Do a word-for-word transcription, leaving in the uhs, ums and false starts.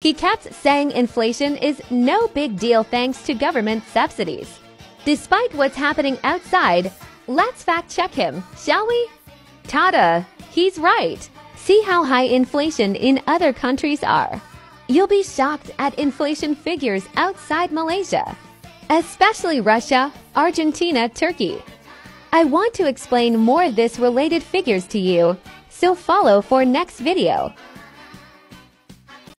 He kept saying inflation is no big deal thanks to government subsidies. Despite what's happening outside, let's fact-check him, shall we? Tada! He's right. See how high inflation in other countries are. You'll be shocked at inflation figures outside Malaysia, especially Russia, Argentina, Turkey. I want to explain more of this related figures to you, so follow for next video.